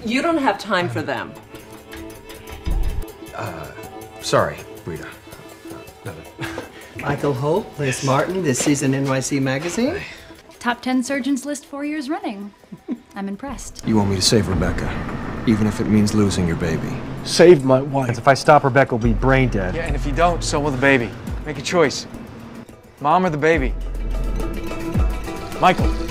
You don't have time for them. Sorry, Rita. Michael Holt, Liz Martin, this season NYC Magazine. Top 10 surgeons list 4 years running. I'm impressed. You want me to save Rebecca, even if it means losing your baby. Saved my wife. If I stop, Rebecca will be brain dead. Yeah, and if you don't, so will the baby. Make a choice. Mom or the baby? Michael.